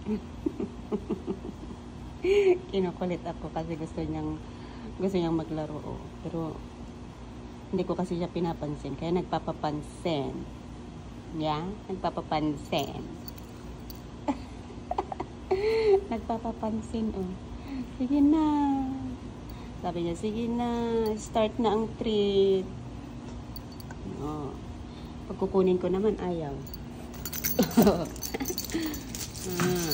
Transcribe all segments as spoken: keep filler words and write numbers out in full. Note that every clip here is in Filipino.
Kinukulit ako kasi gusto niyang gusto niyang maglaro. Oh. Pero hindi ko kasi siya pinapansin. Kaya nagpapapansin. Yeah? Nagpapapansin. Nagpapapansin. Oh. Sige na. Sabi niya, sige na. Start na ang treat. Oh. Pagkukunin ko naman, ayaw. ah.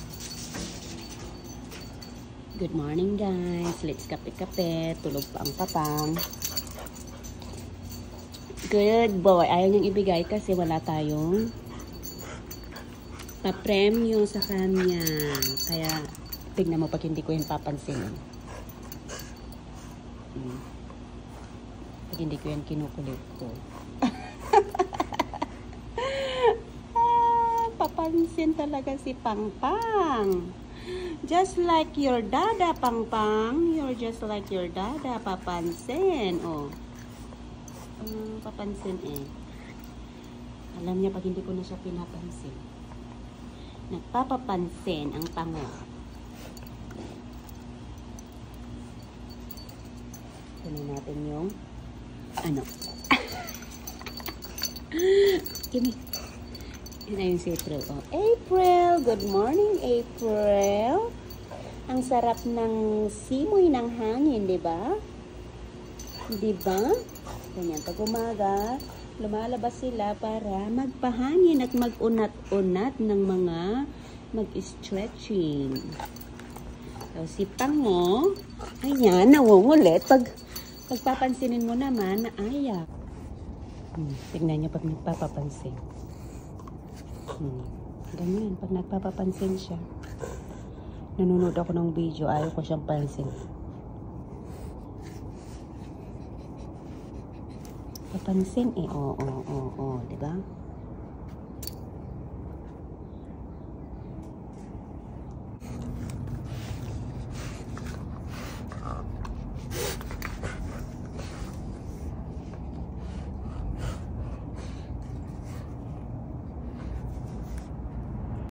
Good morning, guys. Let's kape-kape. Tulog pa ang papang. Good boy. Ayaw niyang ibigay kasi wala tayong pa-premyo sa kanya. Kaya, tignan mo pag hindi ko yung papansin. Hmm. Pag hindi ko yan kinukulit ko. ah, papansin talaga si Pangpang. Just like your dada, Pangpang. You're just like your dada. Papansin. Oh. Um, papansin eh. Alam niya pag hindi ko na siya pinapansin. Nagpapapansin ang pango. Kunin natin yung ano. Gimme. Yun na yung si April. Oh, April! Good morning, April! Ang sarap ng simoy ng hangin, di ba? Di ba? Ganyan. Pag umaga, lumalabas sila para magpahangin at mag-unat-unat ng mga mag-stretching. So, si Pango, ayan, nawungulit. Pag pagpapansinin mo naman, na ayaw. Hmm, tignan niyo pag nagpapapansin. Hmm. Ganyan, pag nagpapapansin siya. Nanonood ako ng video, ayaw ko siyang pansin. Papansin eh, oo, oo, oo, oo, diba?